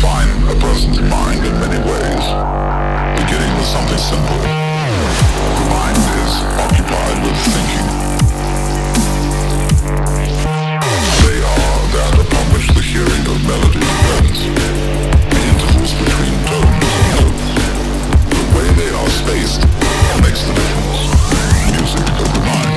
define a person's mind in many ways, beginning with something simple. The mind is occupied with thinking. They are that accomplish the hearing of melody and words, the intervals between tones and notes. The way they are spaced makes the difference. Music of the mind.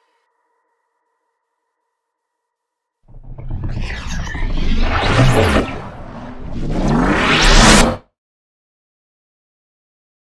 You